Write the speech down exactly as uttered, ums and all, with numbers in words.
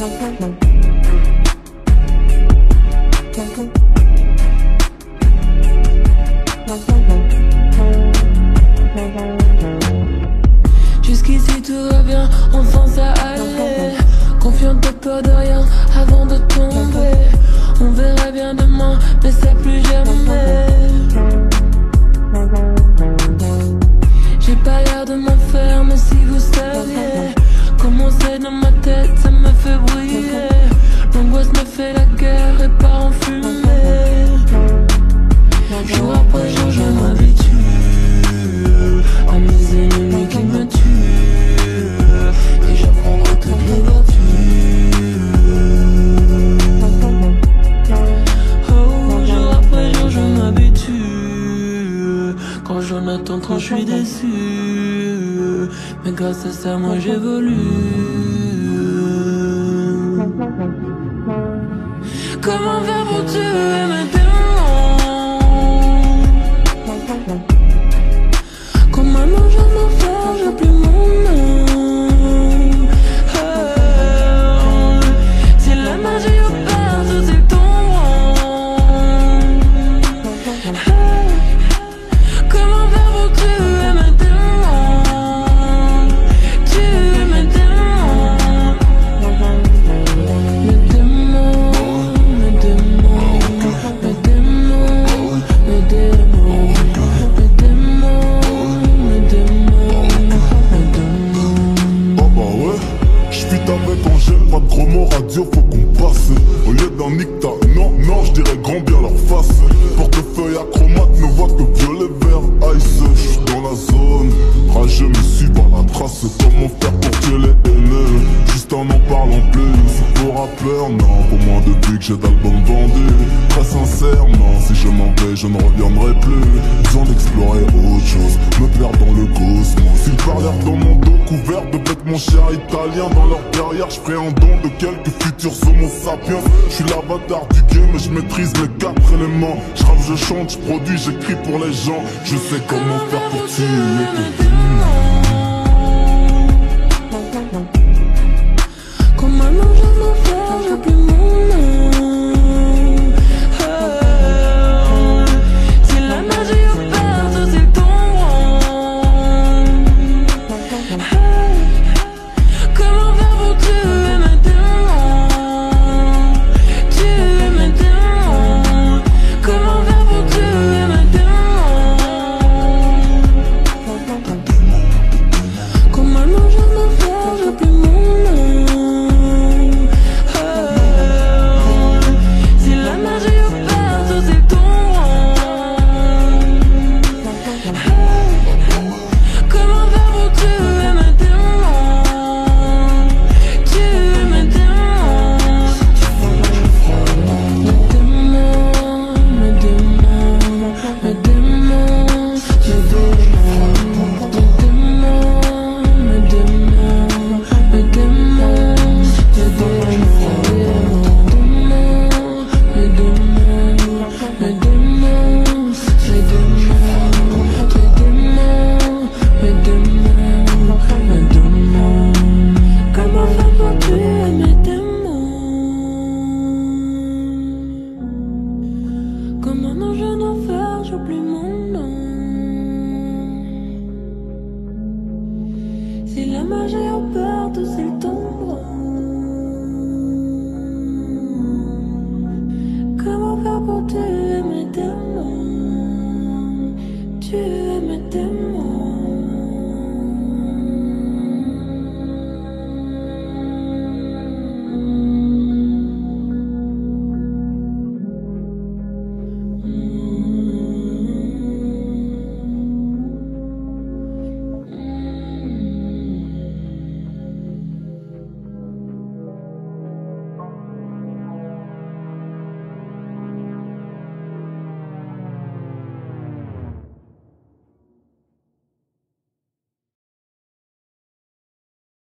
Jusqu'ici tout va bien, enfin ça allait. Confiante, t'as peur de rien avant de tomber. On verra bien demain, mais ça plus jamais. J'ai pas l'air de m'en faire, mais si vous saviez comment c'est dans ma tête, ça me fait briller. L'angoisse me fait la guerre et part en fumée. Jour après jour je m'habitue à mes ennemis qui me tuent, et j'apprendrai toutes les vertus. Oh, jour après jour je m'habitue. Quand j'en attends trop je suis déçu, mais grâce à ça moi j'évolue. Comment faire pour tuer mes démons? Comment je m'en faire, j'ai plus mon nom. Oh, si la magie opère, tout est tombant. Oh, comment faire pour tuer mes démons? Tuer mes démons. Mes démons, mes démons, mes démons, mes démons, mes démons, mes démons, mes démons. Ah bah ouais, j'fuite avec Angèle, pas de gros mots radio, faut qu'on passe. Au lieu d'un nicta, non, non, j'dirais grand bien leur face. Portefeuille acromate, ne voit que violet, vert, ice. J'suis dans la zone, rageux me suis par la trace. Comment faire pour tuer les haineux? Juste en en parlant plus. C'est pour rappeur, non, pour moi depuis que j'ai d'albums vendus. Très sincèrement, si je m'en vais, je ne reviendrai plus. Besoin d'explorer autre chose, me perdre dans le cosmos. Ils parlèrent dans mon dos couvert de bêtes, mon cher italien. Dans leur derrière, je ferai un don de quelques futurs homo sapiens. Je suis l'avatar du game, mais je maîtrise les quatre éléments. Je rappe, je chante, je produis, j'écris pour les gens. Je sais comment faire pour tuer tes démons.